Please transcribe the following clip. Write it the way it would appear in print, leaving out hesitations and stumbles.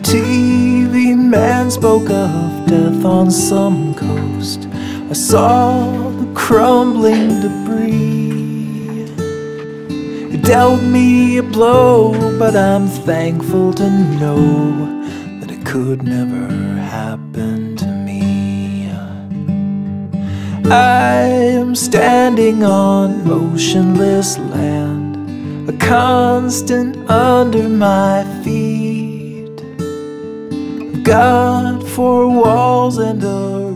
TV man spoke of death on some coast. I saw the crumbling debris. It dealt me a blow, but I'm thankful to know that it could never happen to me. I am standing on motionless land, a constant under my feet. God, four walls and a